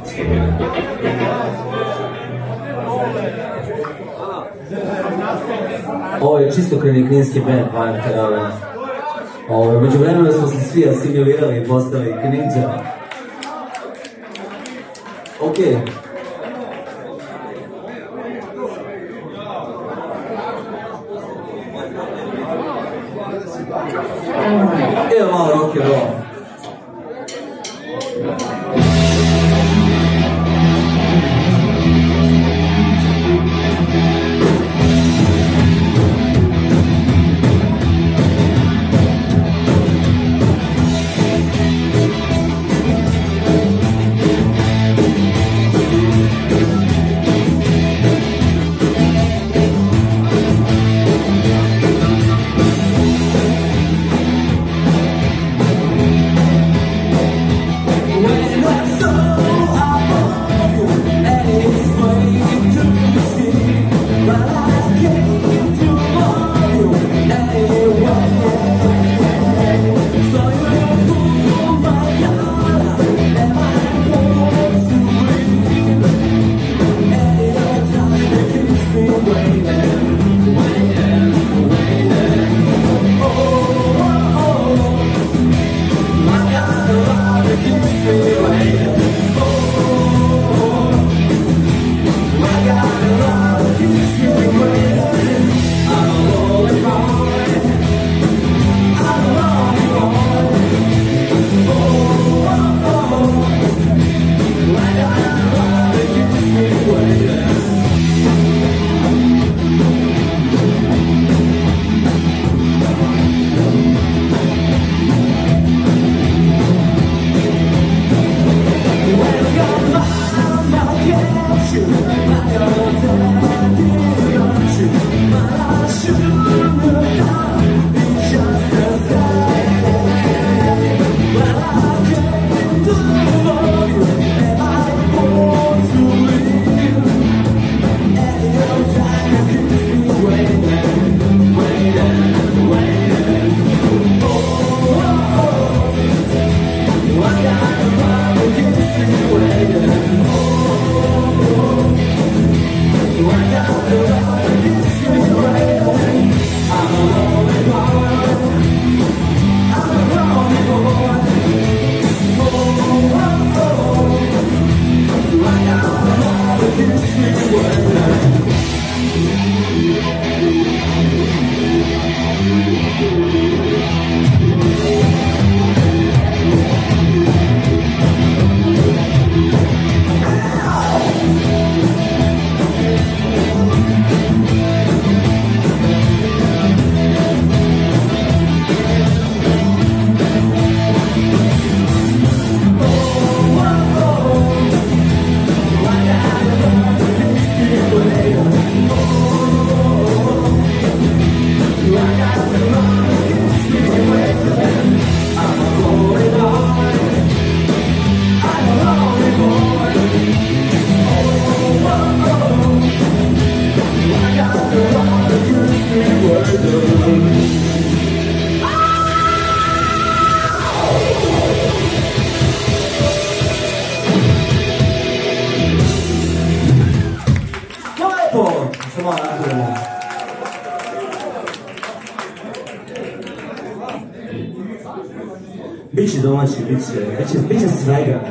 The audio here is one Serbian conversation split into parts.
Ovo je čisto kninski band, među vremena smo se svi asimilirali i postali Kninđa. Okej. Evo malo rock and roll. Biće domaći, biće svega.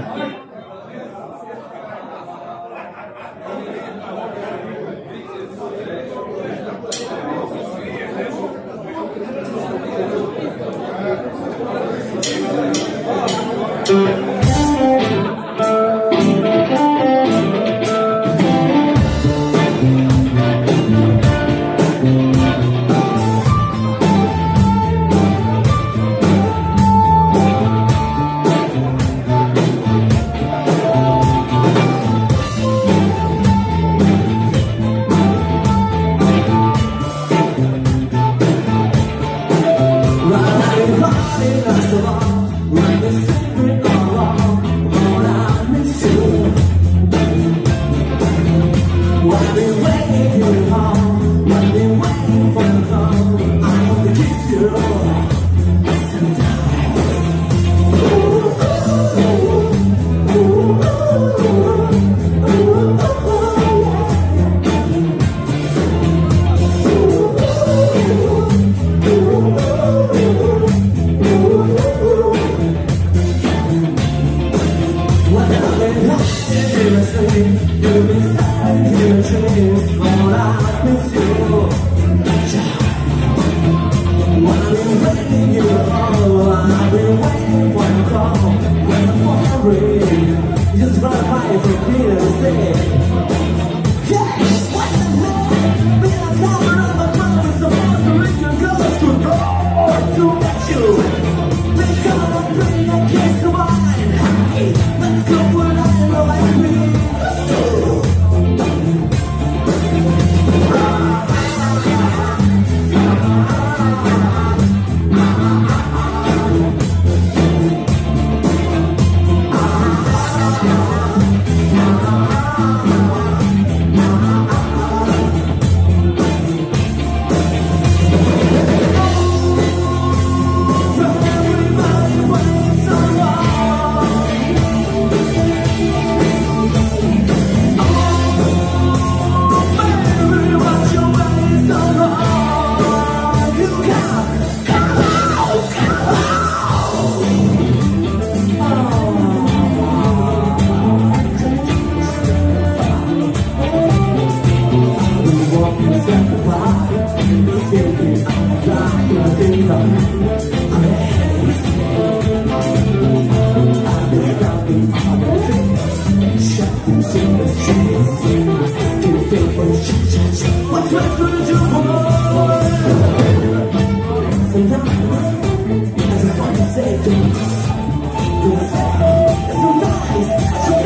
Just run by for Peter to say, yeah, what's the name? Be a cover of a club with some Puerto Rican girls to go to get you. We're gonna bring a case of wine. Hey, let's go where I know like me. Let's go. What's right for the boy? Sometimes I just want to say to you, sometimes I just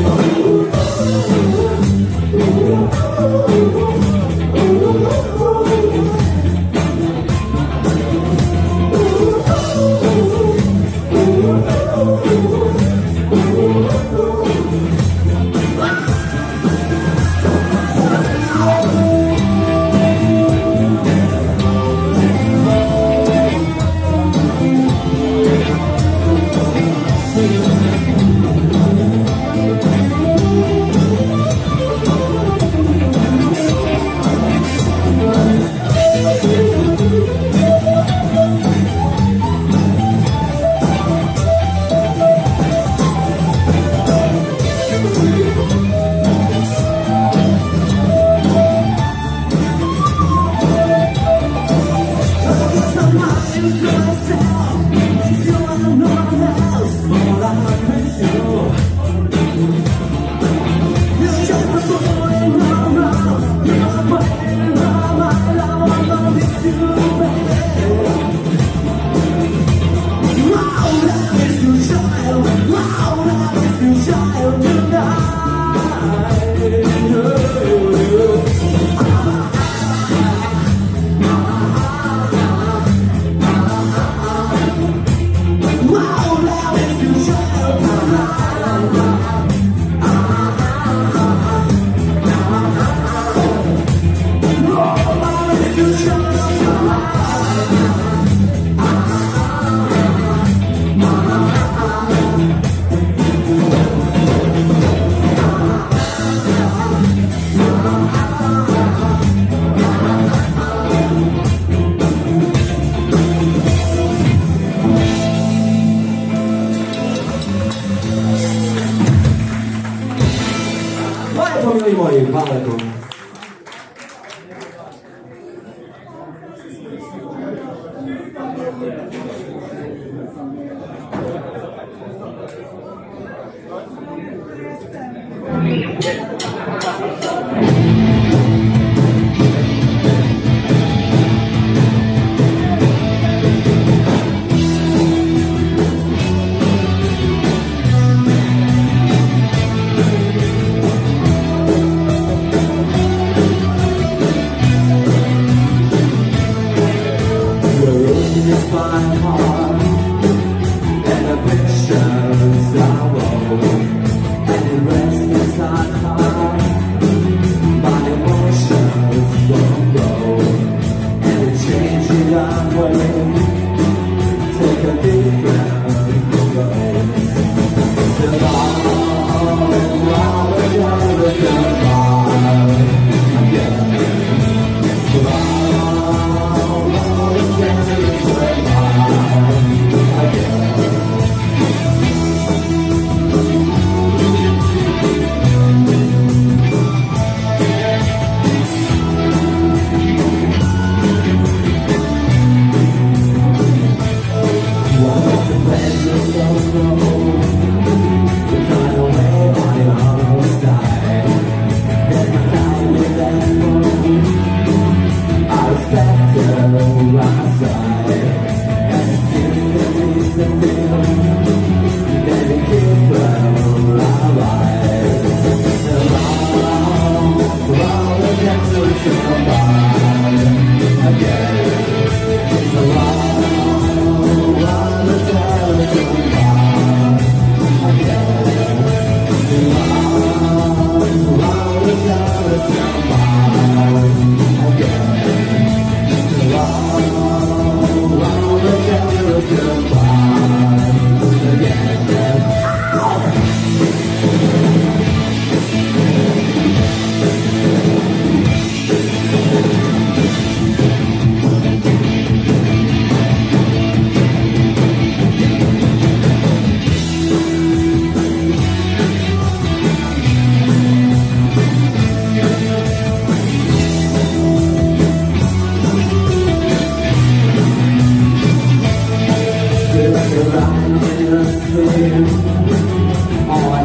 Pomili moich baleków.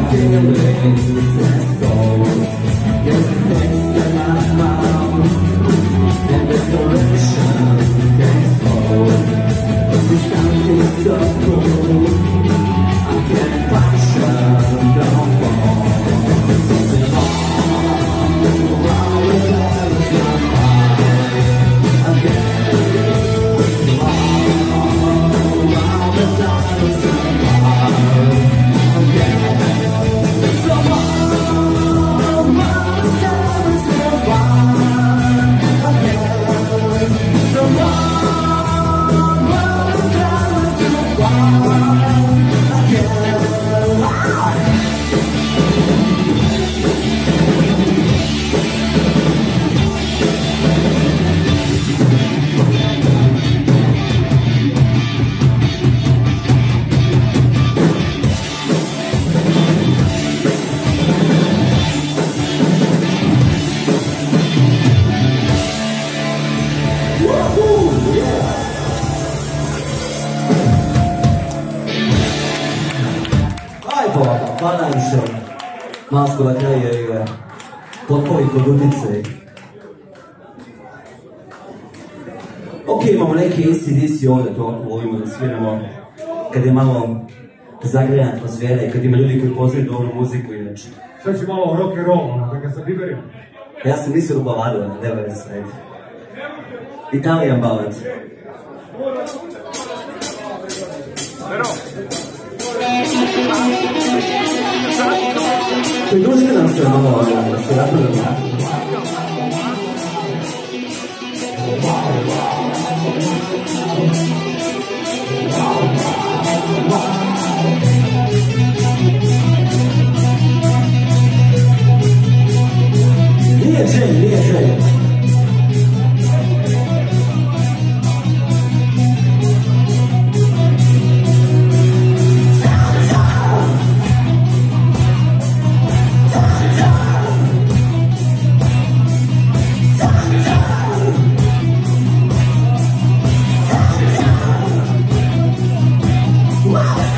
feelings exposed. There's a taste in my mouth, and desperation takes hold. This something so cool, I can't function no more. Hvala nam še masko na kraje igre, potpoji kod utice. Ok, imamo neke ACDC ovdje, to volimo da sviramo, kad je malo zagrejena atmosfera i kad ima ljudi koji poznaju dobru muziku inače. Sad ću malo rock and roll, da ga se priberim. Ja sam mislio u balladu, nema veze, ajde. Italijan ballad. Pridružite nam se malo, da se razgledamo. Nije želj, nije želj. Wow!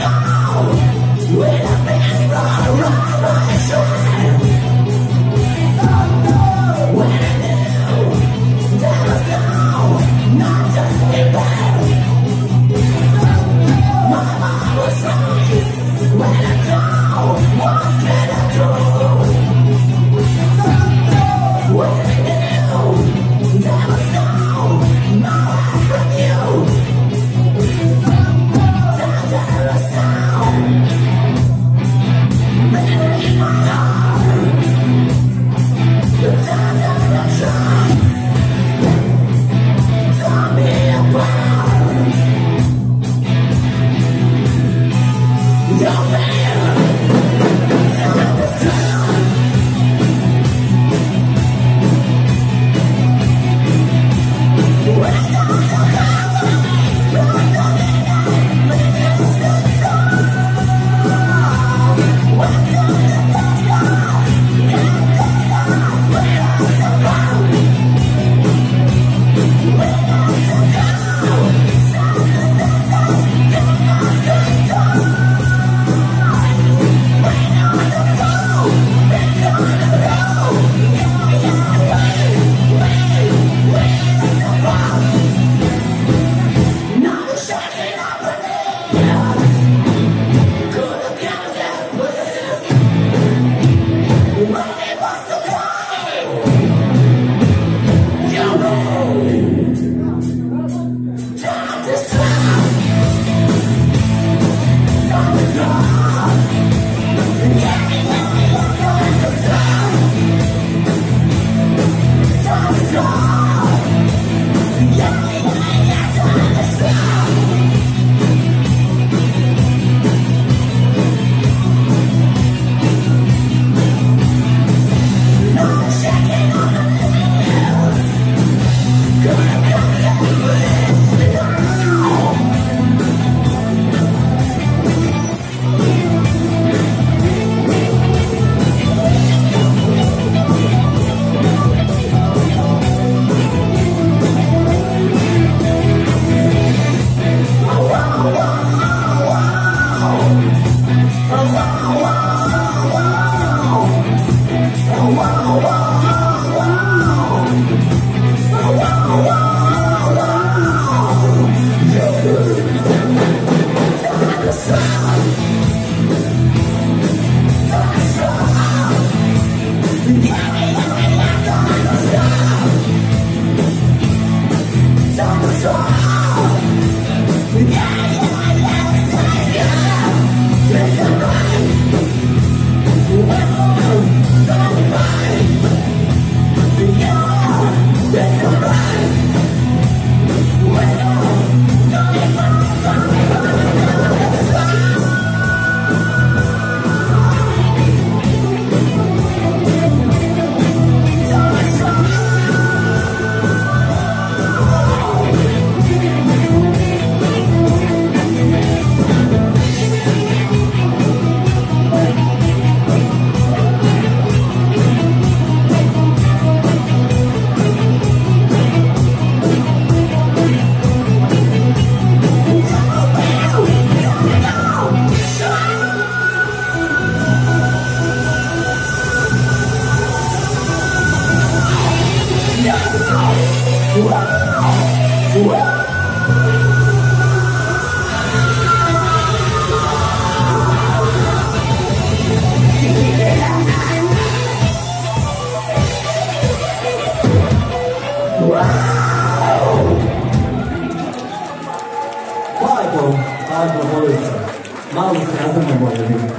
malo se razumemo.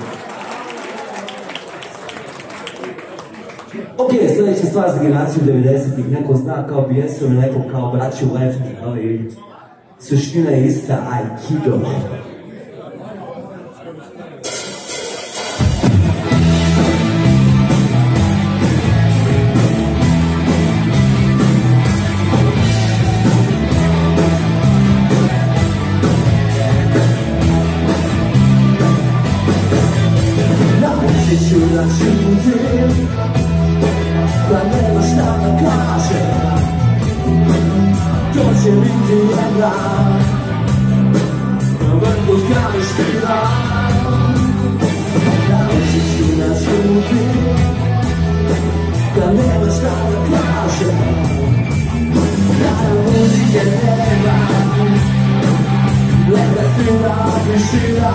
Ok, sljedeća stvar za generaciju 90-ih, neko zna kao pjesu, neko kao braću Left, ali suština je ista, Aikido. Naučit ću da čutim, da nema šta da kažem, to će biti jedna vrhu zgrade štila. Naučit ću da čutim, da nema šta da kažem, da muzike nema, neka svira tišina.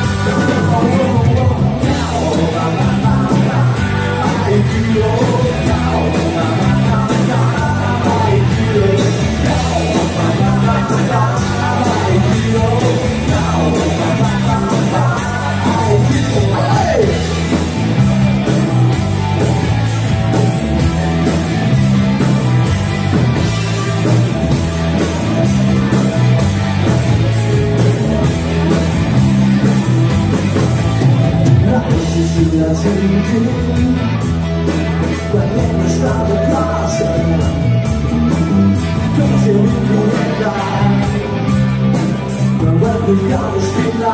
Ja čutim, da nema šta da kažem, to će biti jedna vrhu zgrade štila.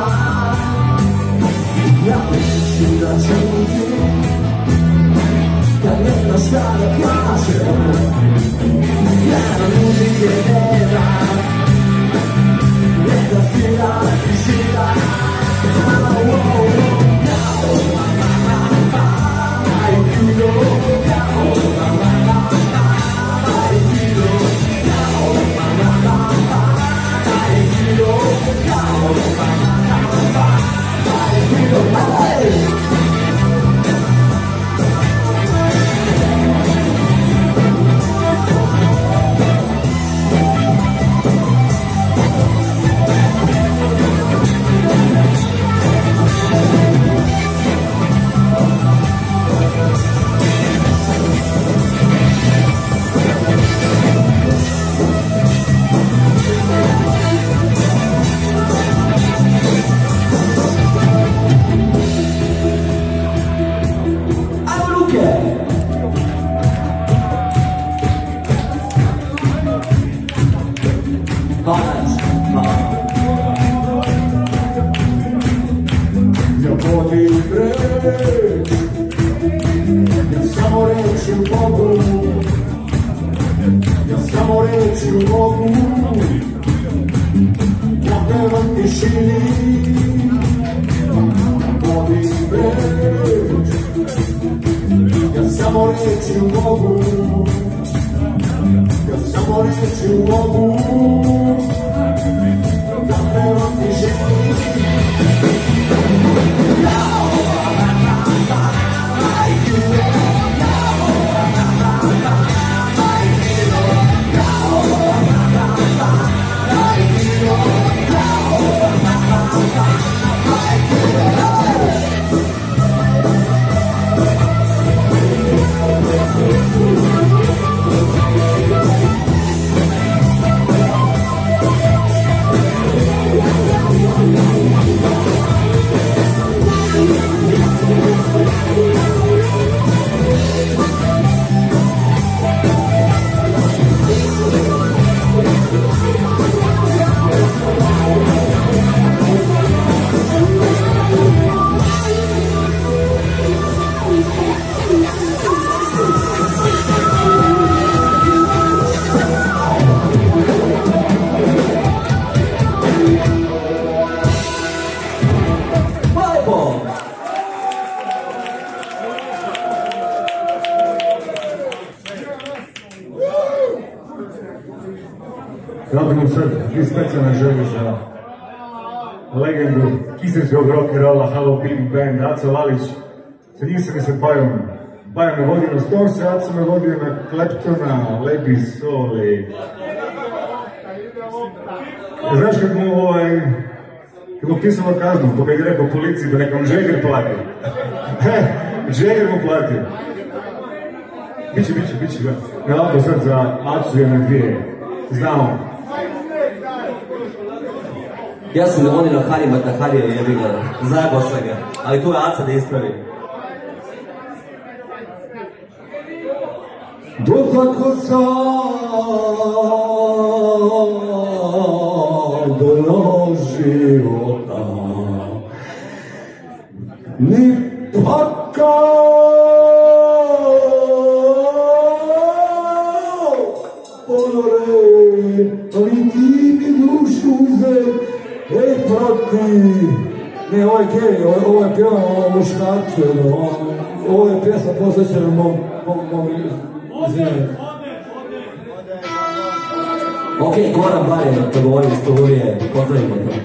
Naučit ću da čutim, da nema šta da kažem, da muzike nema, neka svira tišina. Radimo sad dvije specijalne želje za legendu kiserskog rock'n'rolla Halo Big Band, Aco Lalić. Sa njim sam se Bajo me vodio na Stonese, Aco me vodio na Claptona, Lebi Soli. Znaš i mu pisano kaznu, pa mi je rekao policiji da nekom Džeger plati. Džeger mu plati. Biće, gledaj. Ne ovako sad za Acu je na dvije. Znamo. Ja sam dovoljno Harima Taharija jebi ga, zajebao sam ga, ali tu je Aca da ispravi. Dotako sam do života, ni pakao, ponore, ali ti mi dušu uze, proti. Ne, ovo je gej, ovo je pjevan muškarcu, ovo je pjesma posvećena mom zinu. Ok, Goran Barje, to govori iz Togurije, pozdravimo to.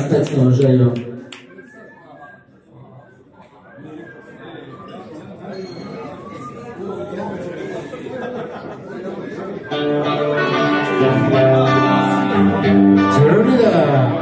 specijalnu želju. Turn it up.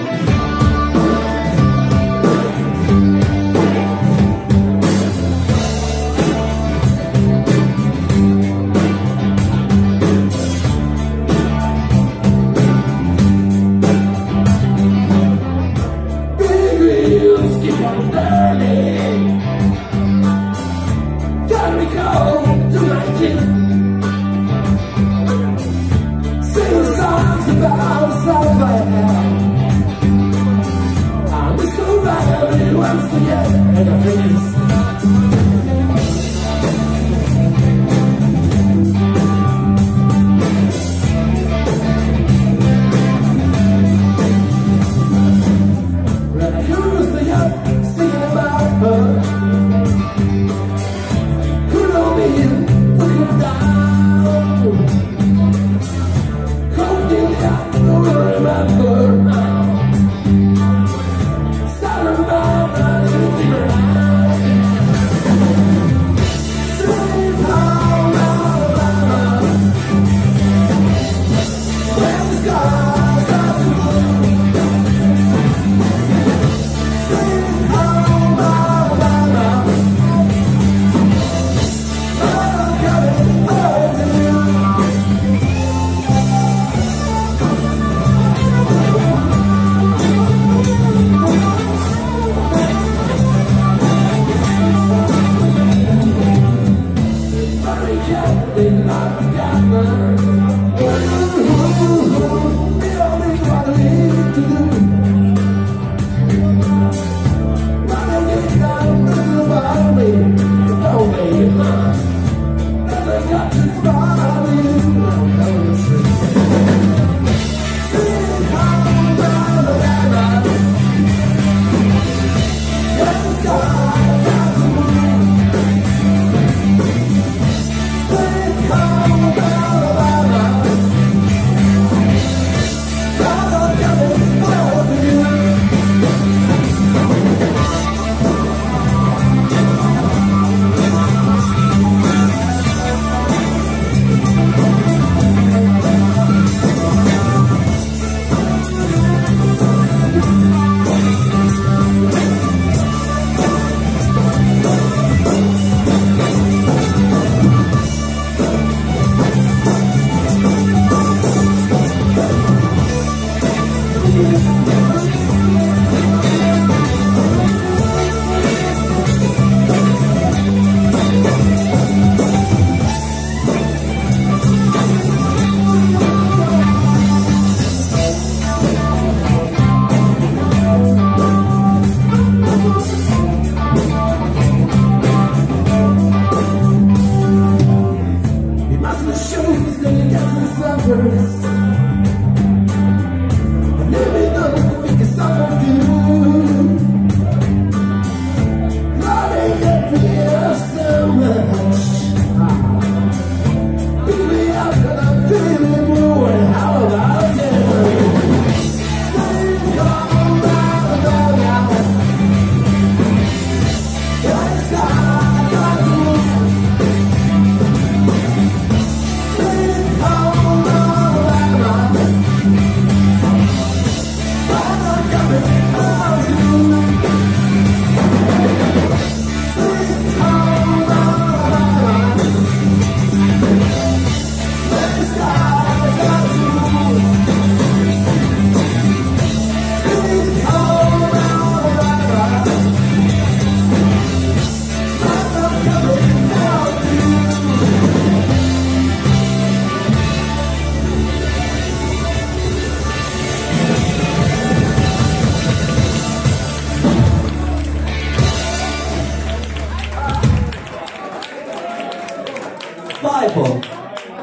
Bible.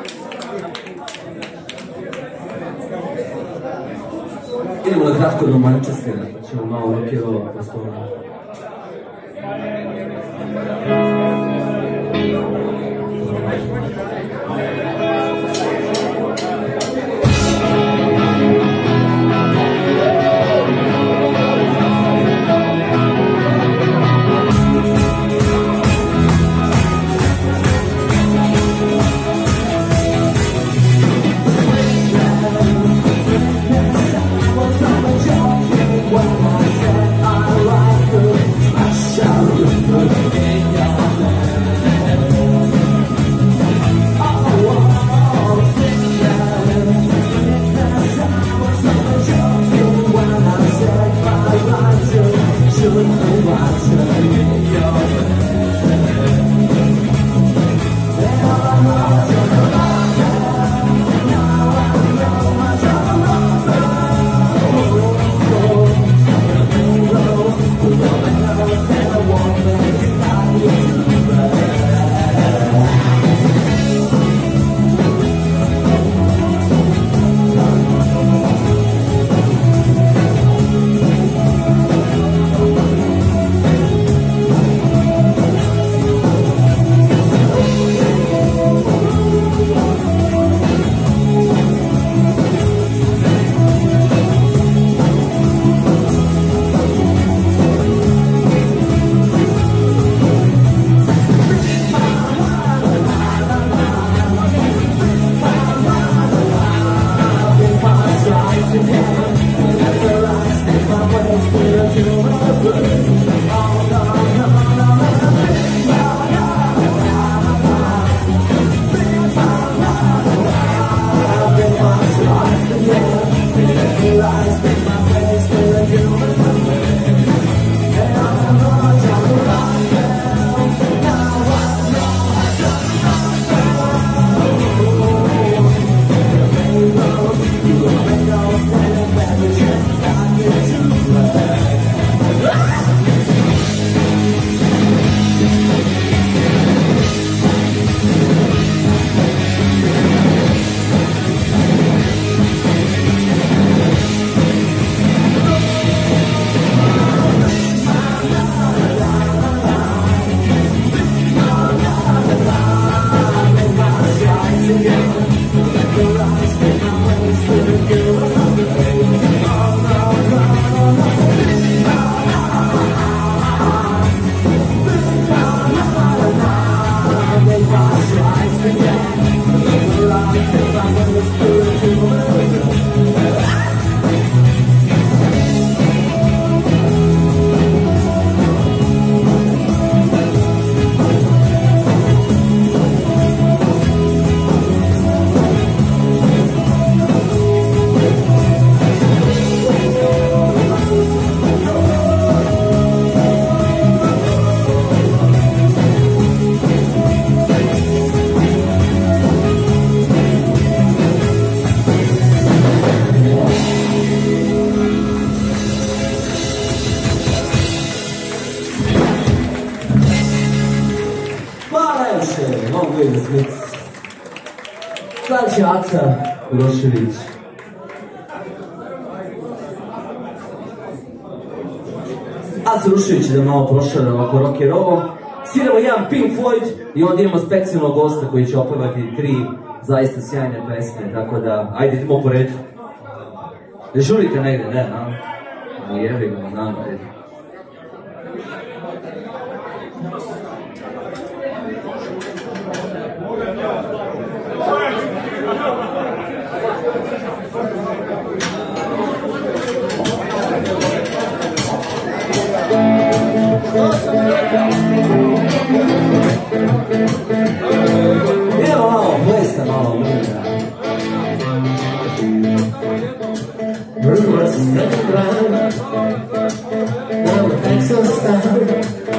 Idemo na kratko do Manchestera, pa ćemo malo rock'n'rolla prostora. Znači Aca Urošević. Aca Urošević da malo prošara ovako rock and roll. Sviramo jedan Pink Floyd i onda imamo specijalnog gosta koji će opevati 3 zaista sjajne pesme, tako da ajde idemo po redu. Ne žurite negde, ne, no jebi ga, znam, ajde. Idemo malo, plesa malo, Rumors spread around, now the thanks are stand.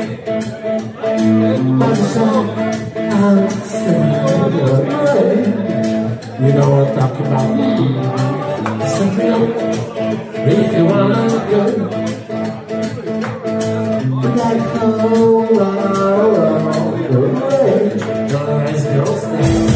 I'm so outside, you know what I'm talking about. Something if you wanna go. Like oh, the eyes go stand.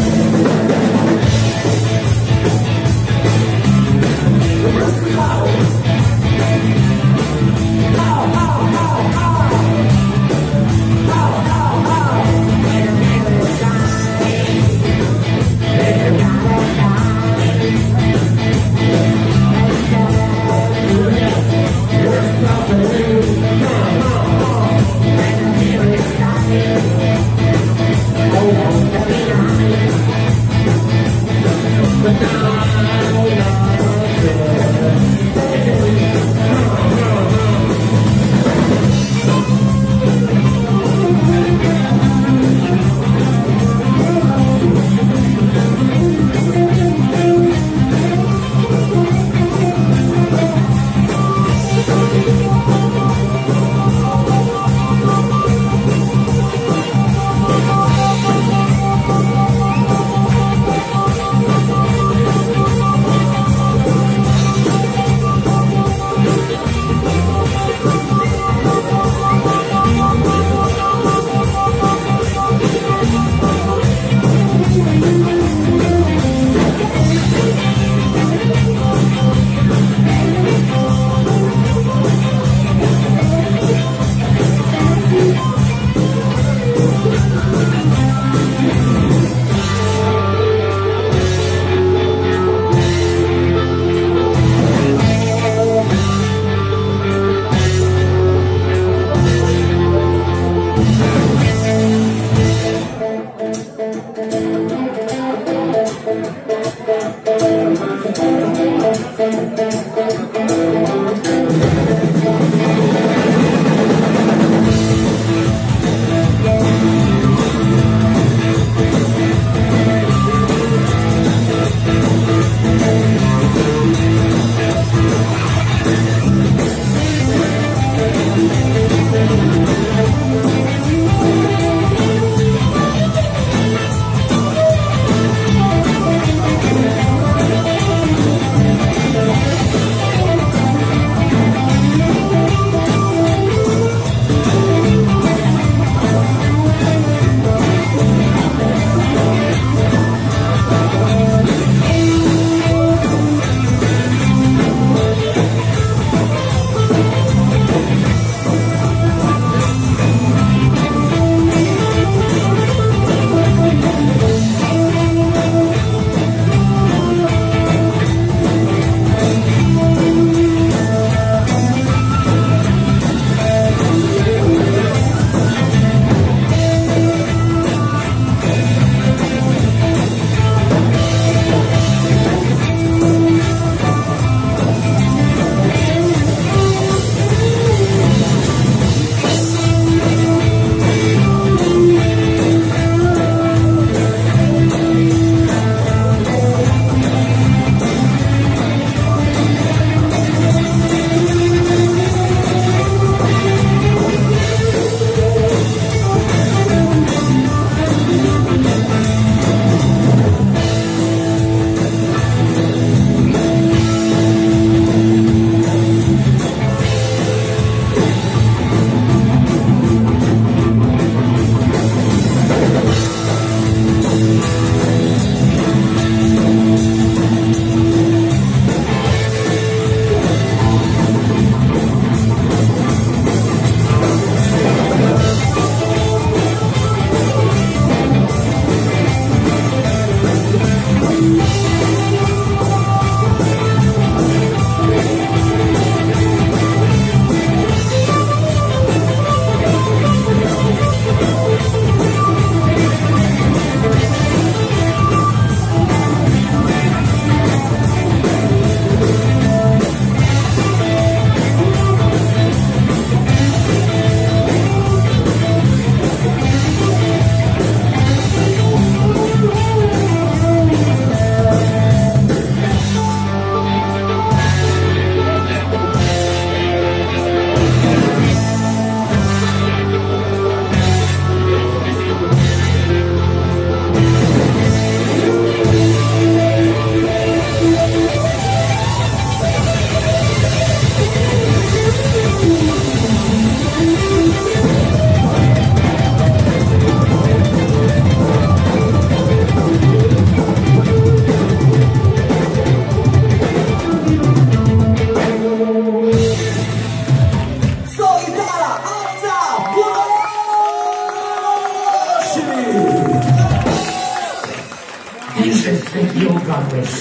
Sergio Gandes.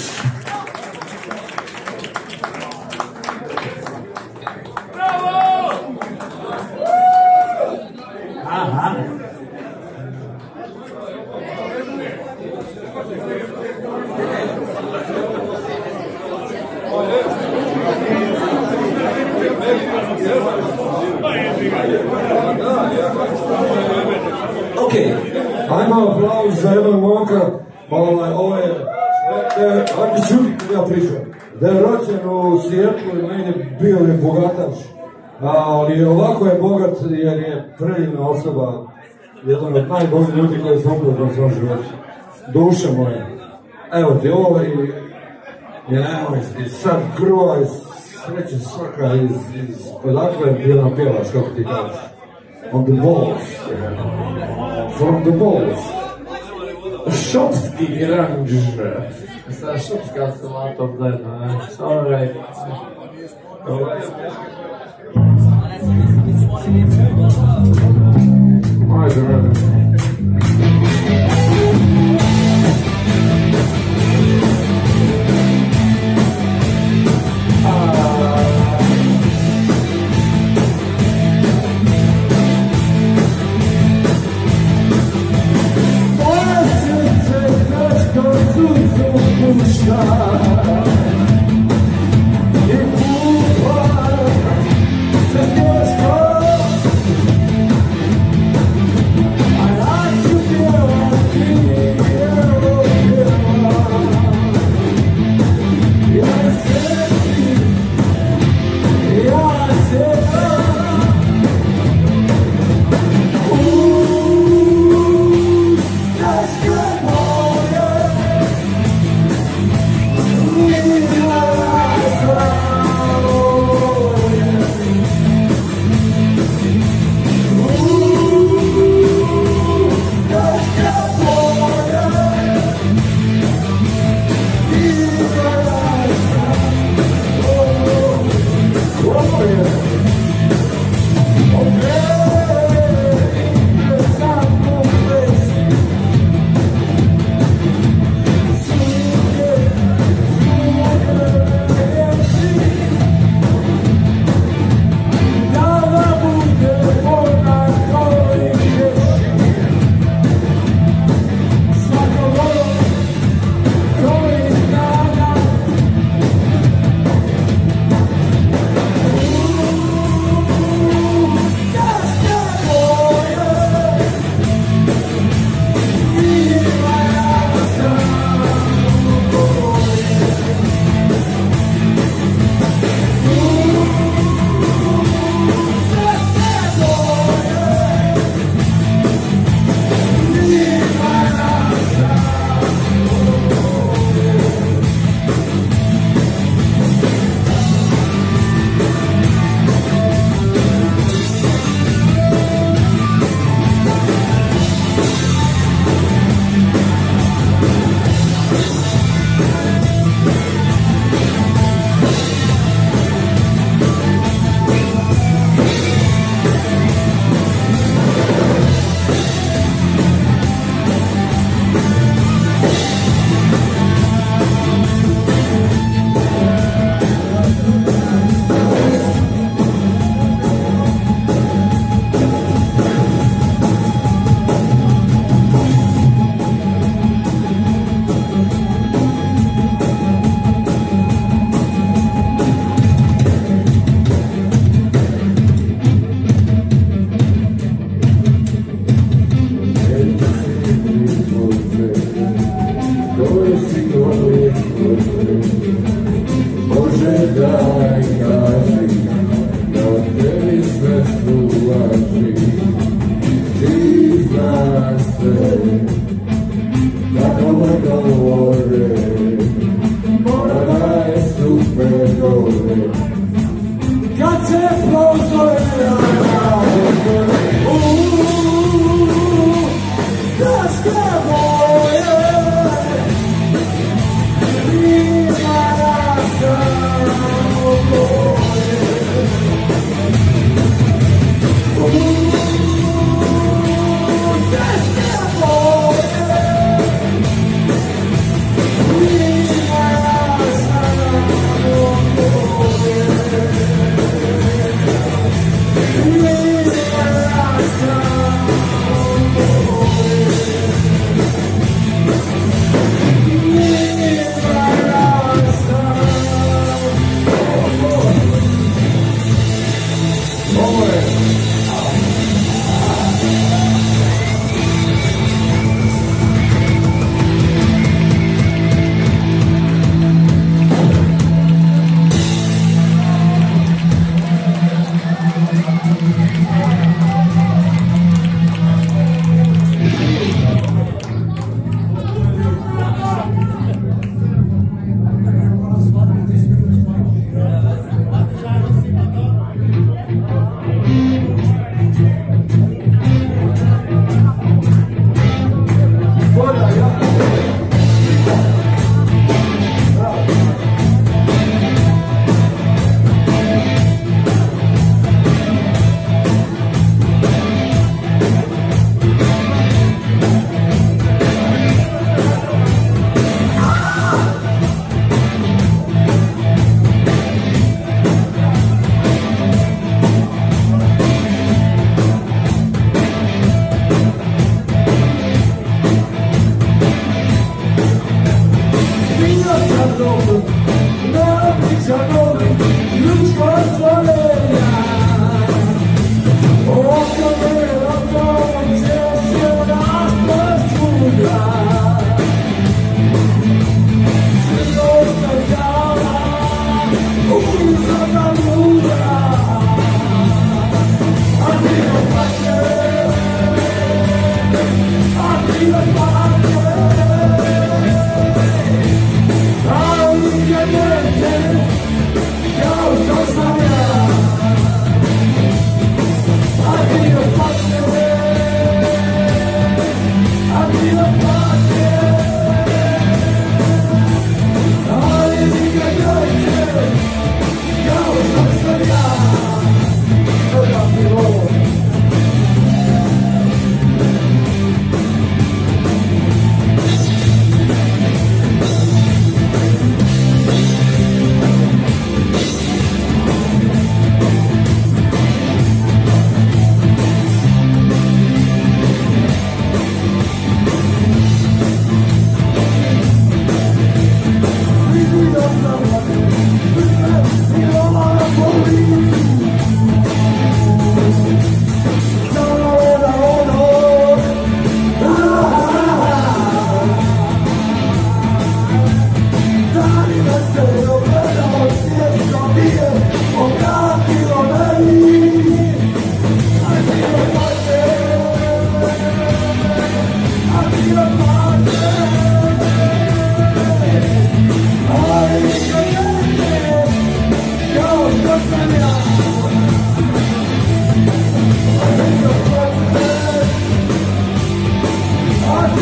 Okay. Ajmo aplauz za jednog momka, ovo je, ajde čuti kad ja pričam, da je rođen u Sijetlu i meni bio je bogataš, ali ovako je bogat jer je predivna osoba, jedan od najboljih ljudi koji sam upoznao u svom životu, duša moja. Evo ti ovo i nemojski, sad krva i sreće svaka odakle jedan pjevač, kako ti kažeš. On the balls, from the balls. Šopski ranž. Sada šopska salata obdajena, ne? Alright. Ajde.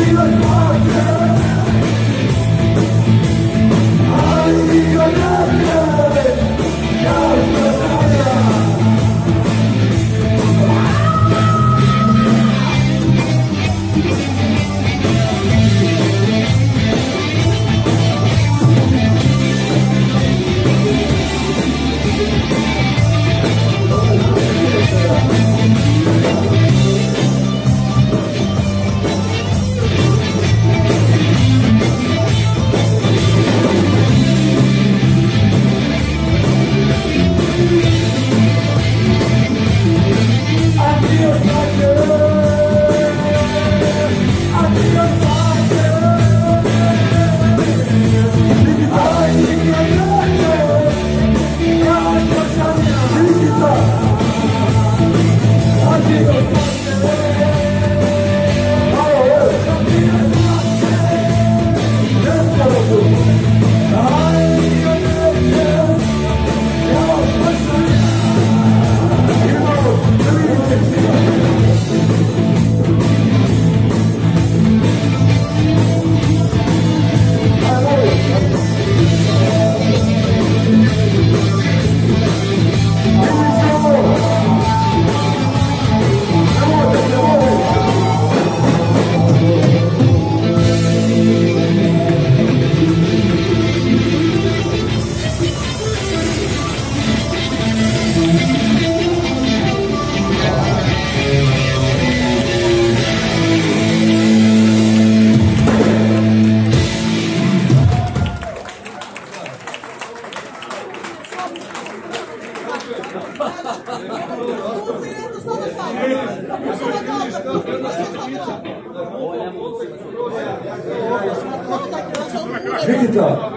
Nikita,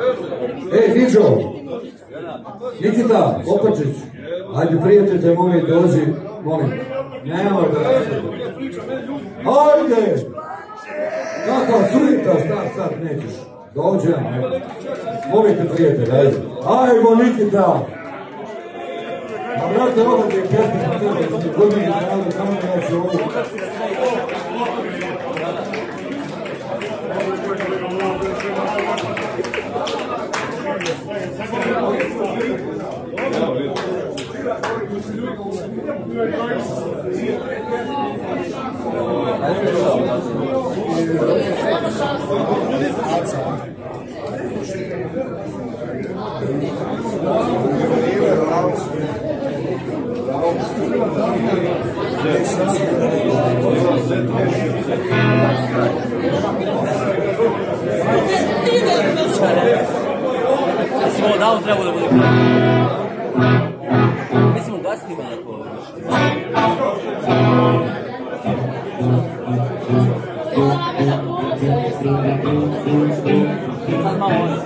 Niđo, Nikita, Kopačić, ajde prijatelje moji, dođi, molim, nemoj da ajde, kakva suita, sad nećeš, dođi, molim te prijatelj, ajmo Nikita, a vrate ovdje je pjesma na tebe, godinu znali, kamo ja ću ovdje. Mislim, ovo davno treba da bude kraj. Mislim, ugasiti me neko. Sad malo ono.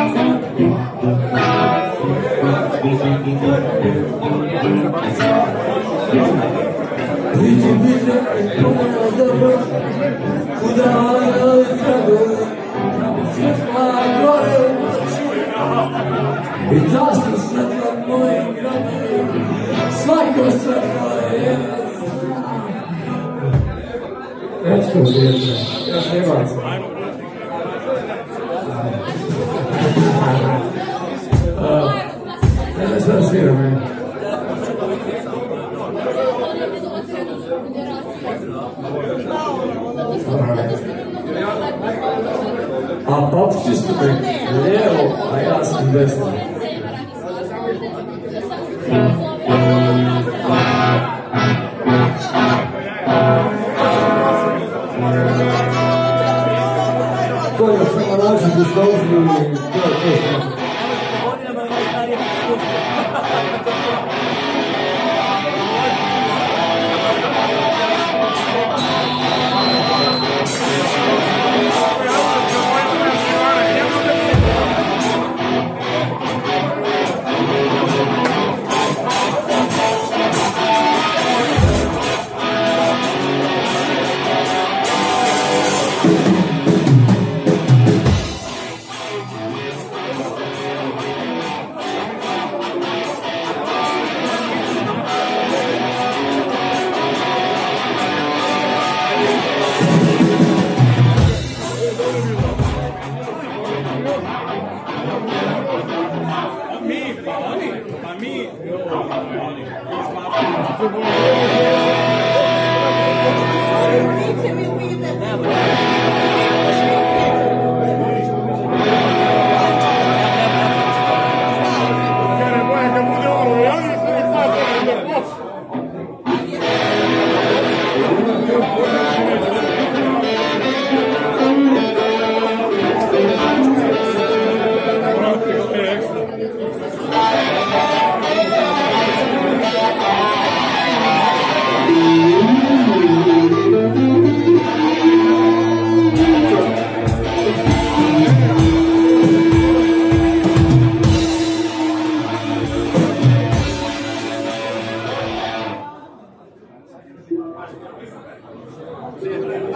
Priđi bliže i pomena dobro, udali novi tragovi, svjetla gore u noći. I ta su svetla moji gradovi, svako svetlo je jedan znak. Neću uvijete, ja snimam se. Ne znam sviram, meni. A papčići su me lijevo, a ja sam desno. To je samo način da ste uzmili, to je to.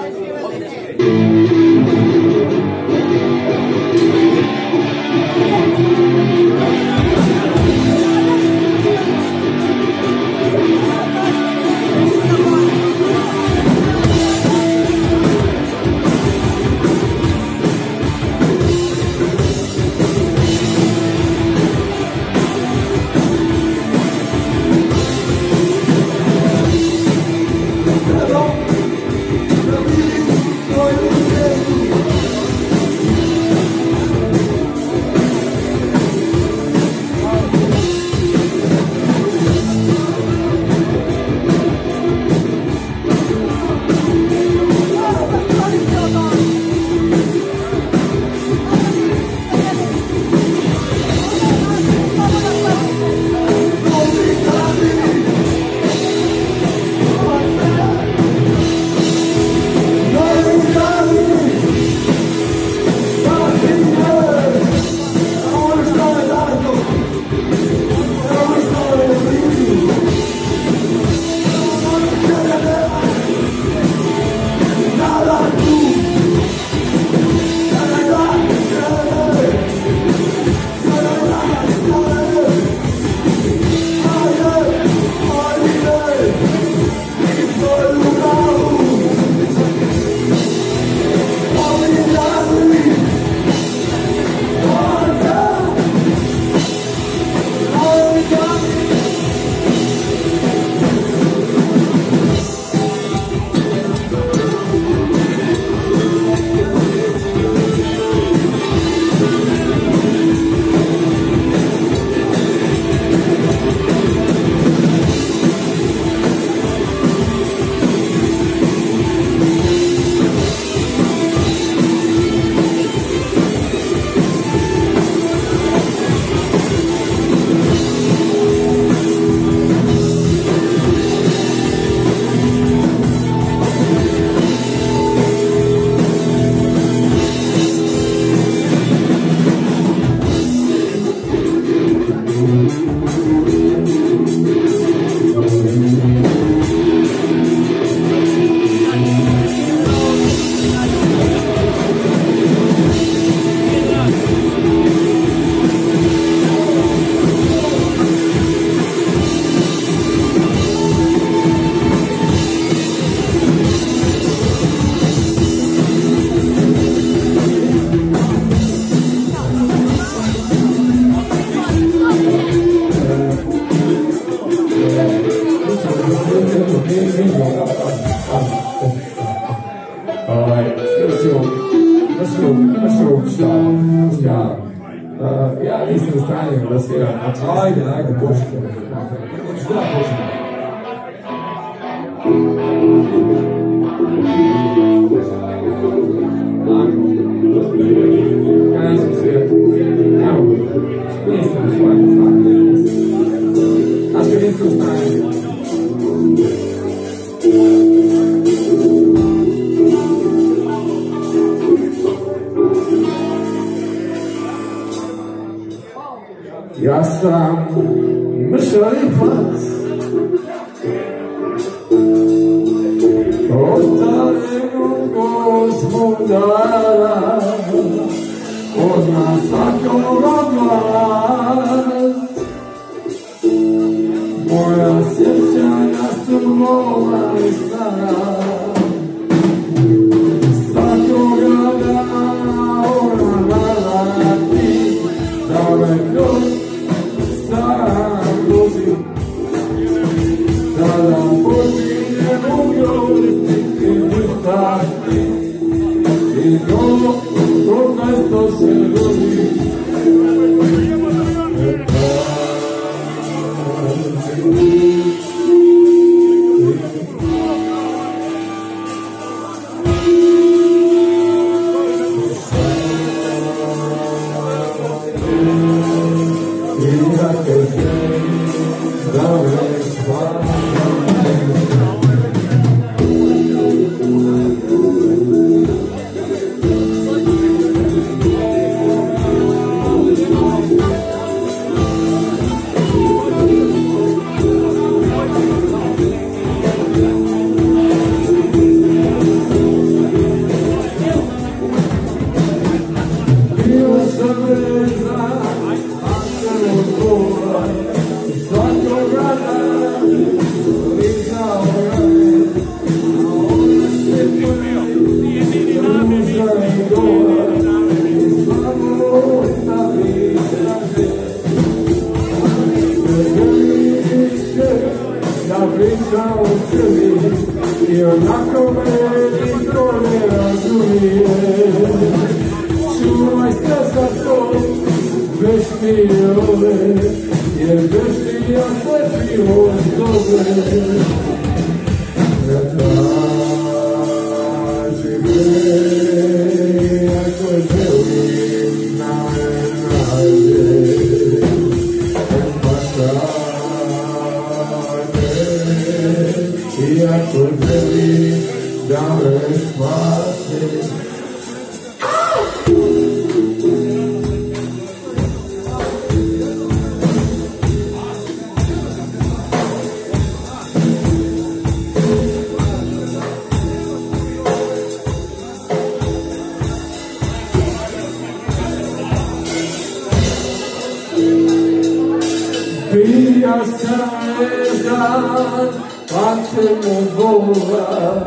Ja nisam u stanju da sviram. Ajde, počnite. Šta počnite? Ja nisam svijetu. Evo, nisam u stanju. Znaš kad nisam u stanju? Ja sam mršavi pas, ostavljen od Gospodara, pozna svakog od vas. Moja sjećanja su moja i stara, svakoga dana ona nalati, da me kroz kada počinjem ugroziti ništaki i to mesto se rodi. mašao sebi i onako me niko ne razumije. Čuvaj se za to, bešnijove, jer bešnija se život zove. Traži me, ako želim na nađe, iako želim da me spase. Bija sam jedan, pa te mu gola.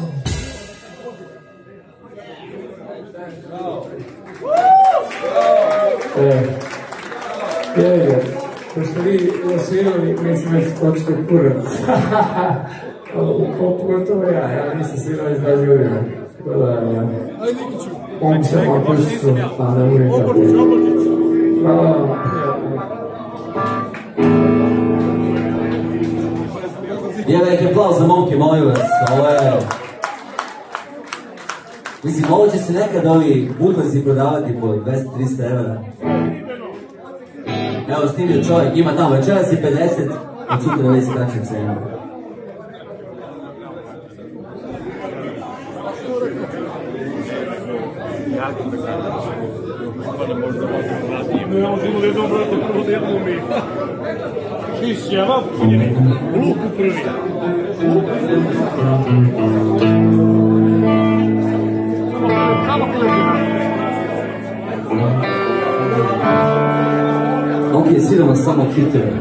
Pošto vi osvirali, mi smo već počeli kurac. Pogotovo ja nisam svirao iz 20 godina. On se malo počesto, pa ne uvijek tako. Hvala vam. Jedan veliki aplauz za momke, molim vas. Ovo je... Mislim, ovo će se nekad ovi butlezi prodavati po 200-300 evra. Evo, snimio čovjek, ima tamo večeras i 50, od sutra već skače cenu. Šišćava, luku prvi. Ok, sviramo samo hitove.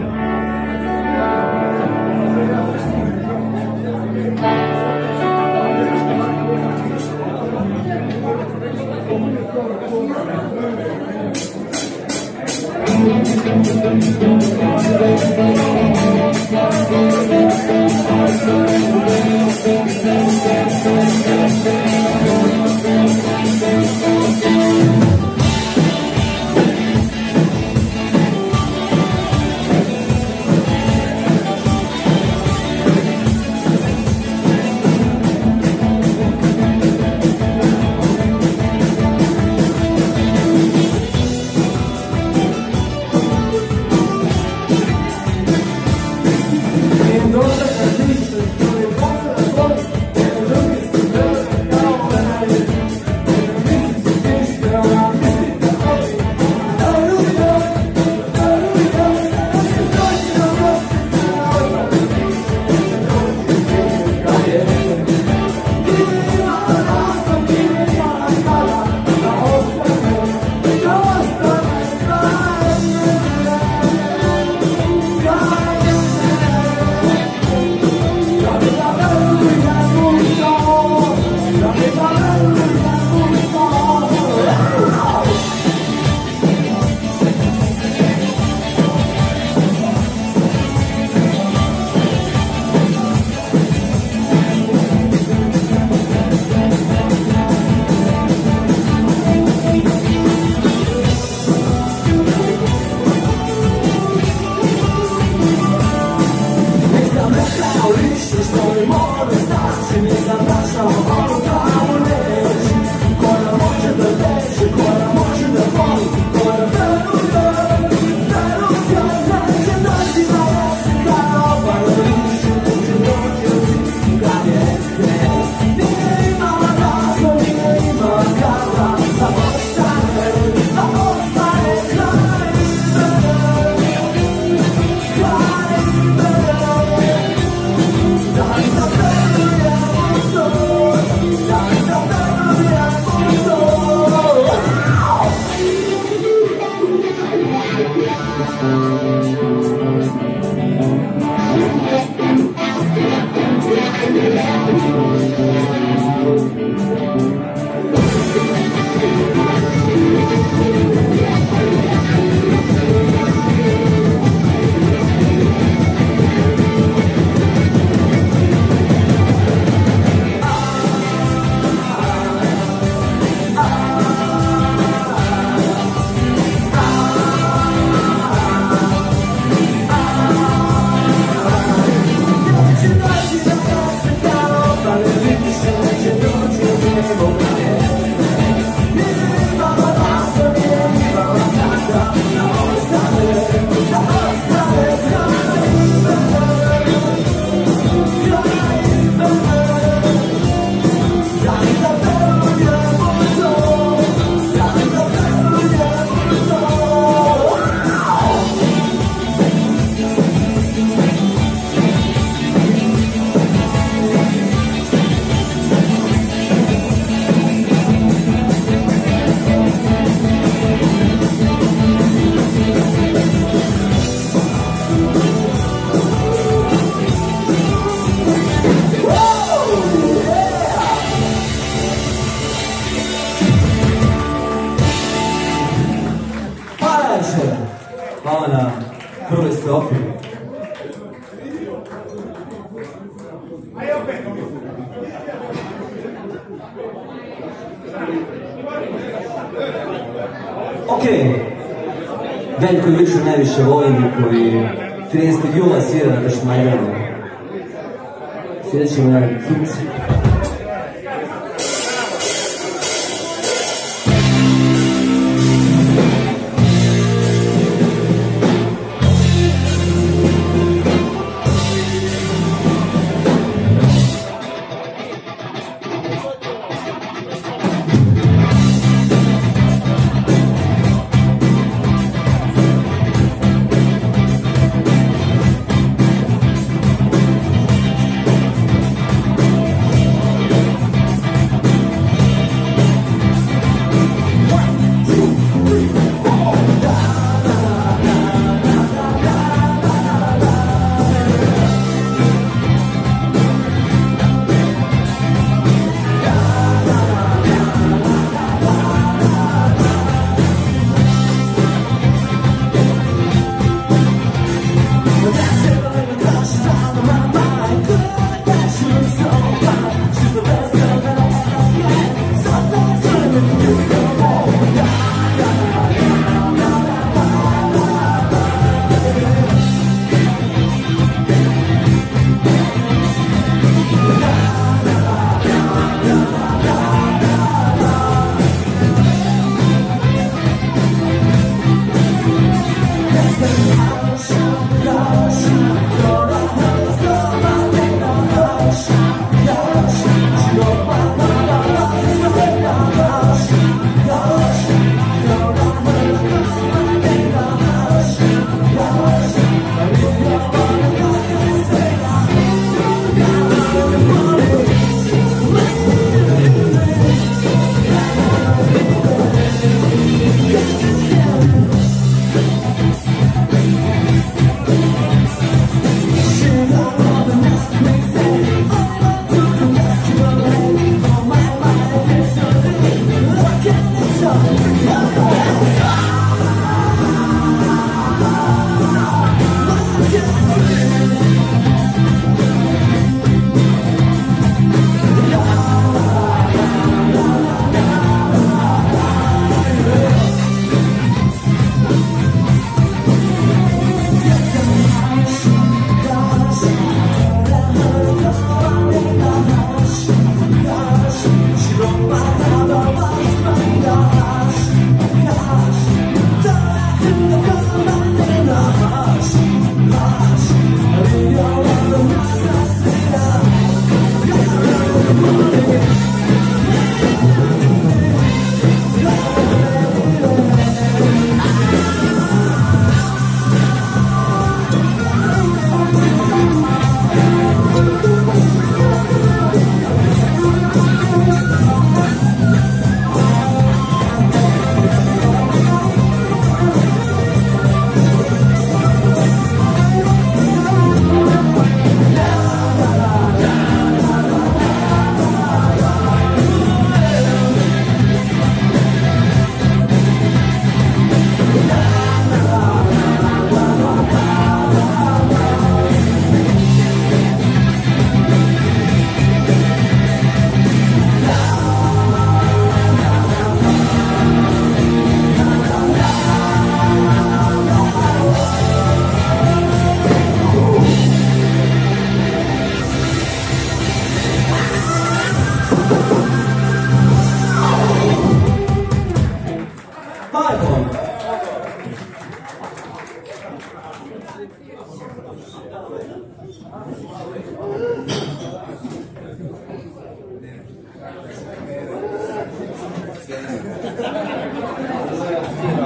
Hvala na prvoj strofi. Ok, band koji lično najviše volim i koji 13. jula svira na Tašmajdanu. Svirat ćemo na Hit.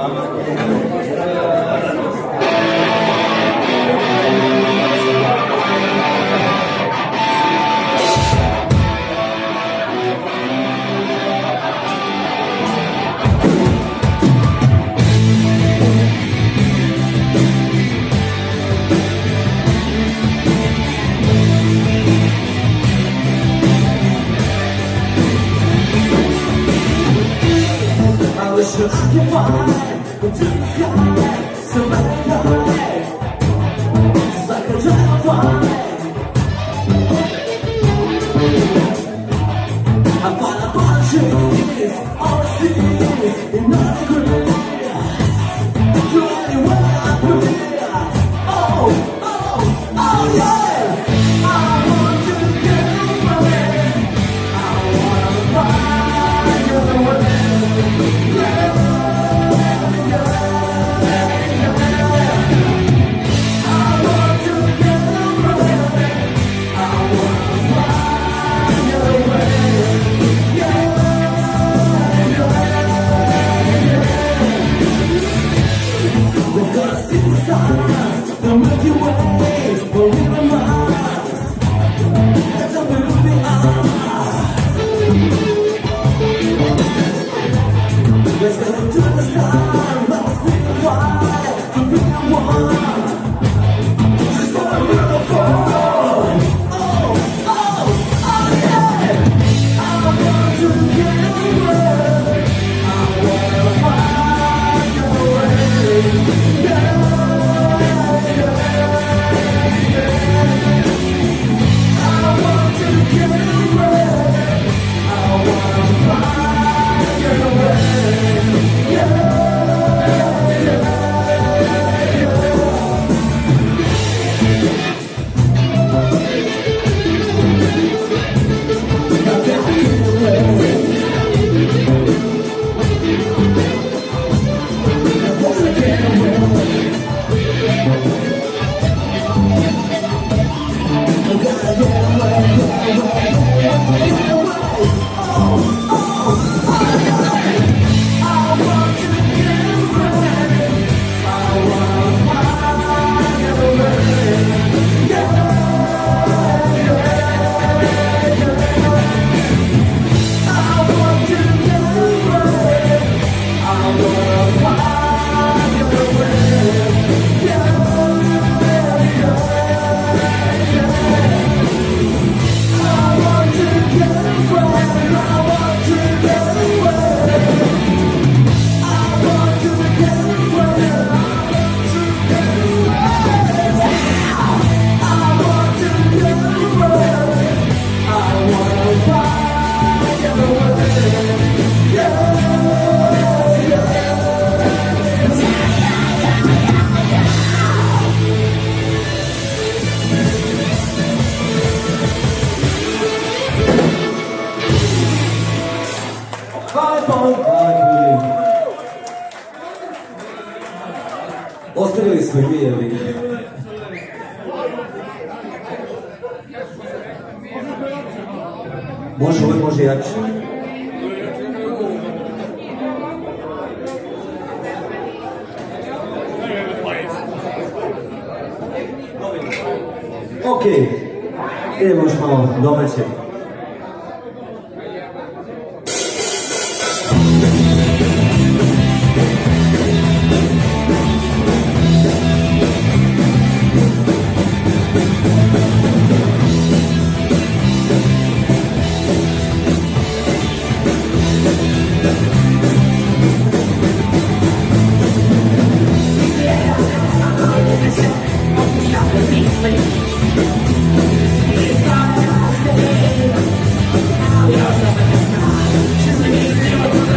So I can fly to the sky, so I can fly, just like a dragonfly. I find a bunch of trees, all I see is another grass. You're anywhere I please. Oh, oh, oh yeah. I want to get away. I wanna find your way. The Milky Way, for we are Mars. That's how we really are. Let's go to the sun, let's be wide, to be the one. Just for a little fun. Oh, oh, oh yeah. I want to get away. I wanna find your way. Yeah. Ostavili smo i mi, jevi. Može, ovo može jače. Okej, idemo još malo domaće. She's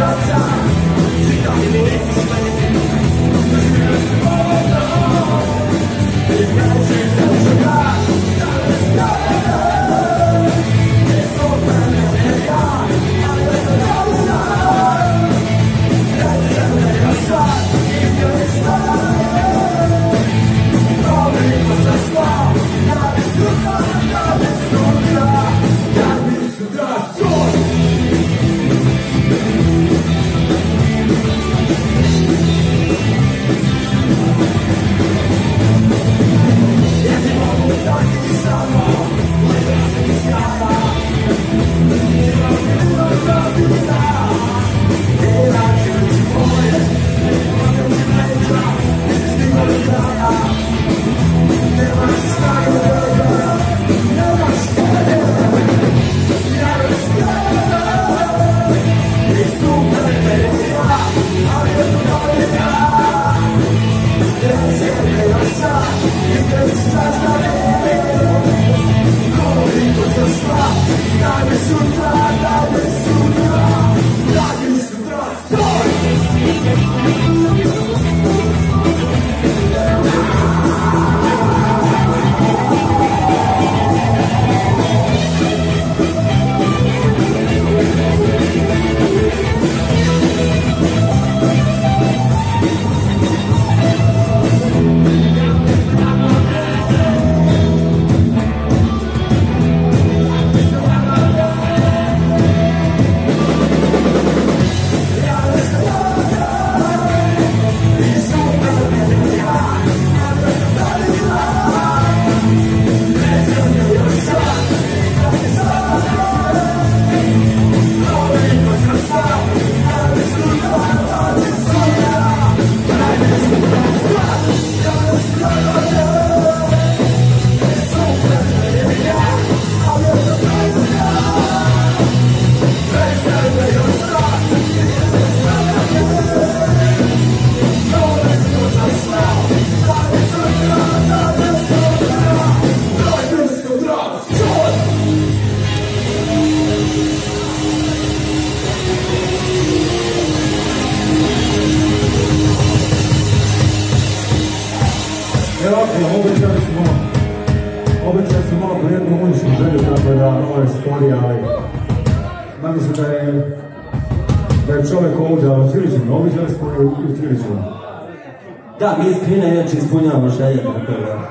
se da je čovjek ovdje, ali u Cviliću, novi žele spojiti u Cviliću. Da, mi iz Knina inače ispunjavamo želje, tako da.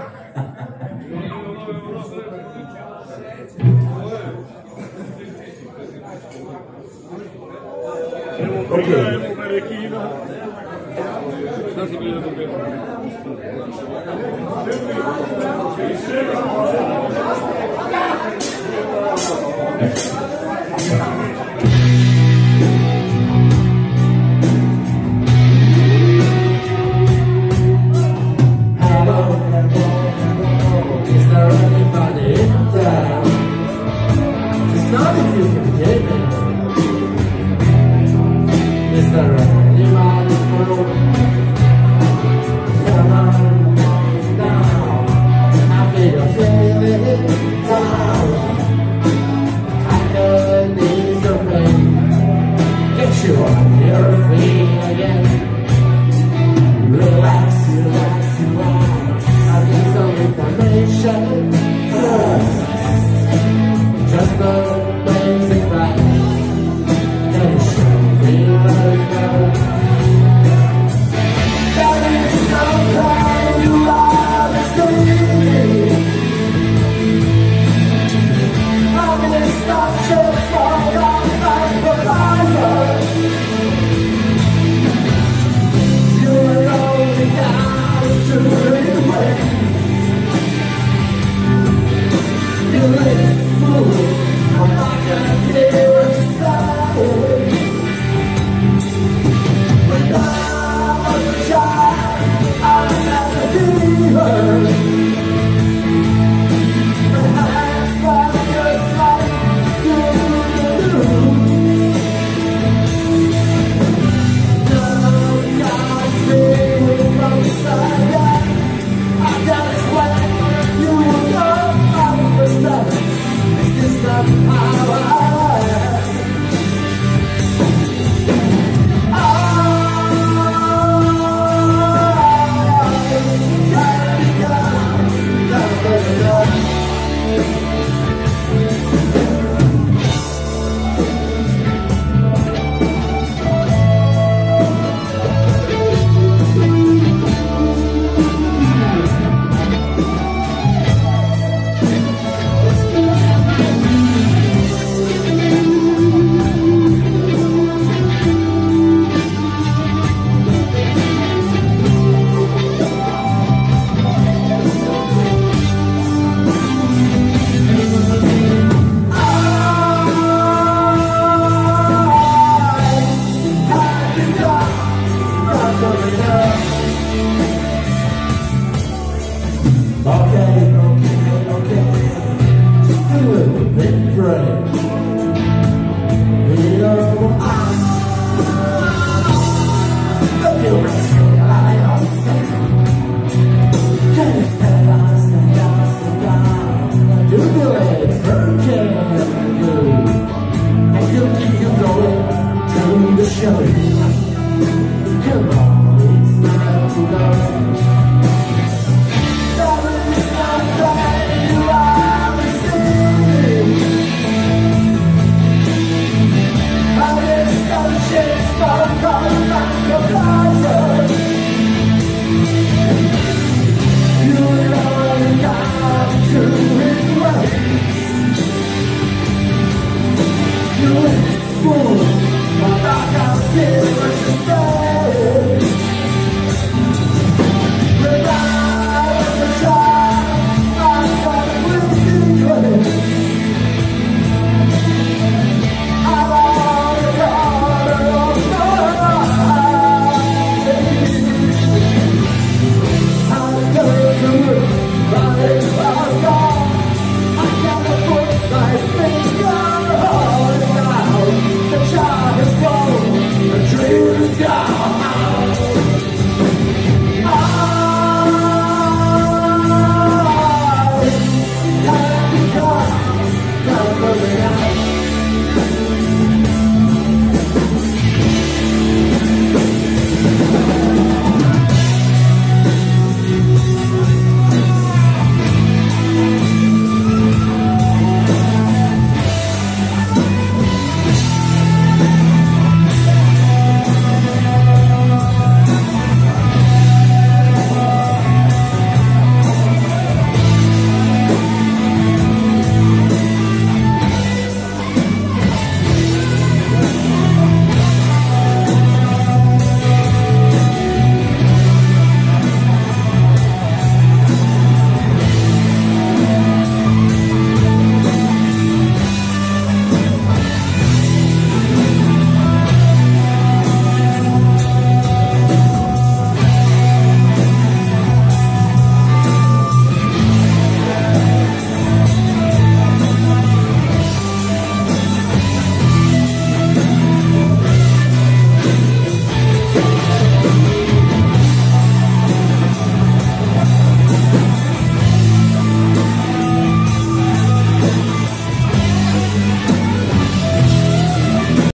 Fool, my back out here,